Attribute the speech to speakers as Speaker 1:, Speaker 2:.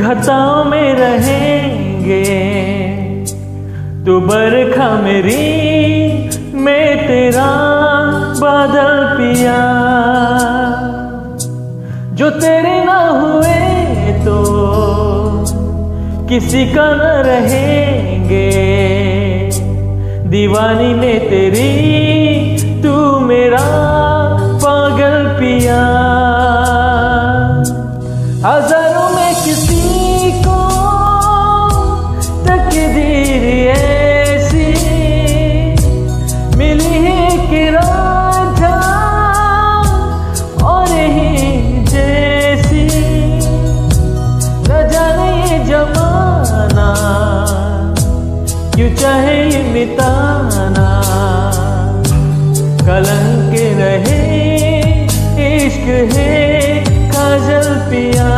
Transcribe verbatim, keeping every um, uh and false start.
Speaker 1: घटाओं में रहेंगे, तू बरखा मेरी, मैं तेरा बादल पिया। जो तेरे ना हुए तो किसी का न रहेंगे, दीवानी में तेरी, तू मेरा पागल पिया। हजारों में किसी को तकदीर ऐसी मिली है कि राधा और ही जैसी। न जाने ये जमाना क्यों चाहे ये मिटाना, कलंक रहे इश्क है काजल पिया।